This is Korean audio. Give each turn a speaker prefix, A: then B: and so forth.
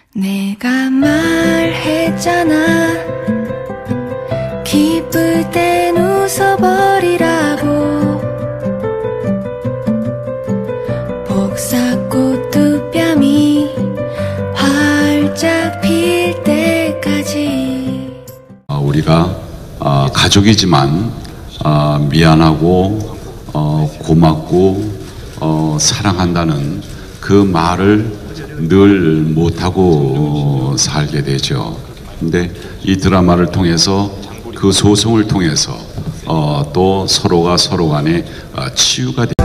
A: 내가 말했잖아. 기쁠 땐 웃어버리라고. 복사꽃 두 뺨이 활짝 필 때까지.
B: 우리가 가족이지만 미안하고 고맙고 사랑한다는 그 말을 늘 못하고 살게 되죠. 근데 이 드라마를 통해서 그 소송을 통해서 또 서로가 서로 간에 치유가